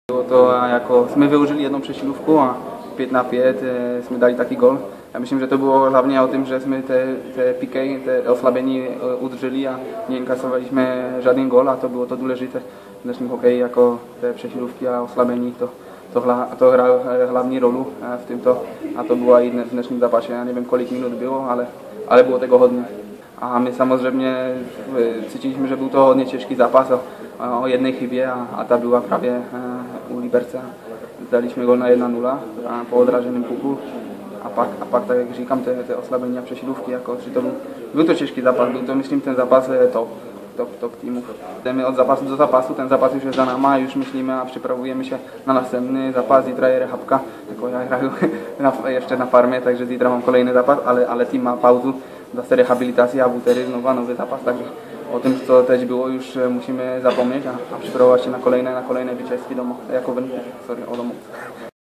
Było to jako, my využili jedną přesilovku a 5-5 jsme dali taky gol. Já myslím, že to bylo hlavně o tom, že jsme te piky, te oslabení udrželi a neinkasovali jsme žádný gol a to bylo to důležité v dnešním hokeji, jako té přesilovky a oslabení. To hrálo hlavní rolu v tomto a to bylo i v dnešním zápase. Já nevím, kolik minut bylo, ale bylo tego hodně. A my samozřejmě cítili jsme, že byl to hodně těžký zápas o jedné chybě a ta byla právě u Liberce. Dali jsme gol na 1-0 po odraženém puku a pak tak jak říkám, ty oslabení a přesilovky, jako, byl to těžký zápas, byl to, myslím, ten zápas top týmu. Jdeme od zápasu do zápasu, ten zápas už je za náma a už myslíme a připravujeme se na následný zápas, zítra je rehabka, jako já hraju ještě na farmě, takže zítra mám kolejný zápas, ale tým má pauzu, zase rehabilitaci a v úterý znova nový zápas, takže o tom, co teď bylo, už musíme zapomnět a připravovat se na kolejné vítězství domů, jako venku, o domů.